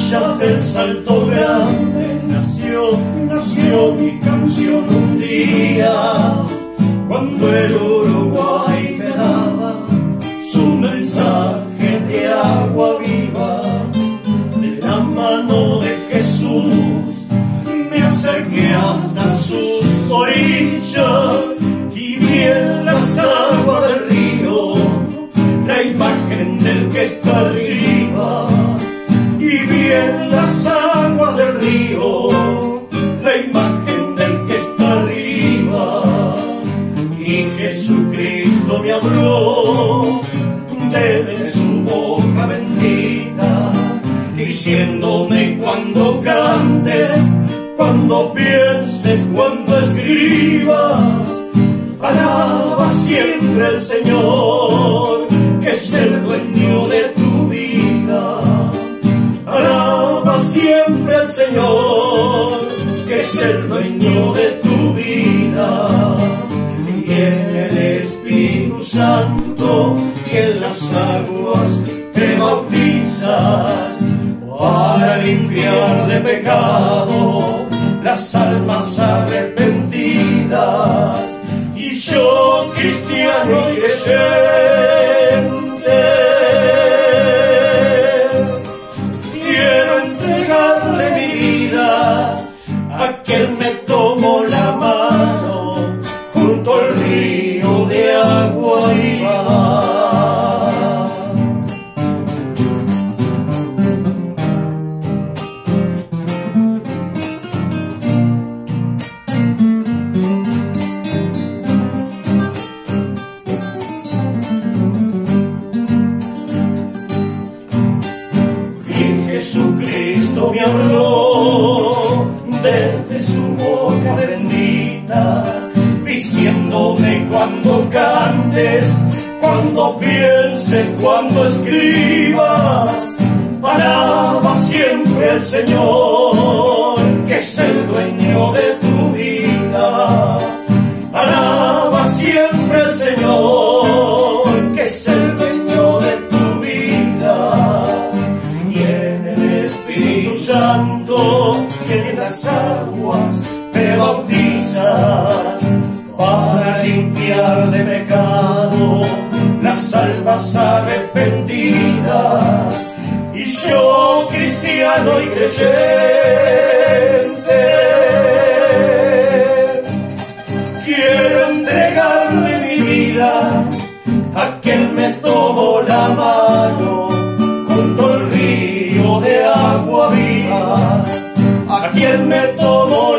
orillas del Salto Grande nació mi canción un día, cuando el Uruguay me daba su mensaje de agua viva. De la mano de Jesús me acerqué hasta sus orillas y vi en las aguas del río la imagen del que está arriba. Y vi en las aguas del río la imagen del que está arriba. Y Jesucristo me habló desde su boca bendita, diciéndome: cuando cantes, cuando pienses, cuando escribas, alaba siempre al Señor, que es el dueño de tu vida. Alaba siempre al Señor, que es el dueño de tu vida. Y en el Espíritu Santo y en las aguas te bautizas para limpiar de pecado las almas arrepentidas. Y yo, cristiano y creyente, quiero entregarle mi vida a quien me tomó la mano junto al río de agua viva. Jesucristo me habló desde su boca bendita, diciéndome: cuando cantes, cuando pienses, cuando escribas, alaba siempre al Señor, que es el dueño de tu vida. Alaba siempre al Señor, que es el dueño de tu vida. Santo, que en las aguas te bautizas para limpiar de pecado las almas arrepentidas. Y yo, cristiano y creyente, quiero entregarle mi vida a quien me tomó la mano junto al río de agua viva, a quien me tomó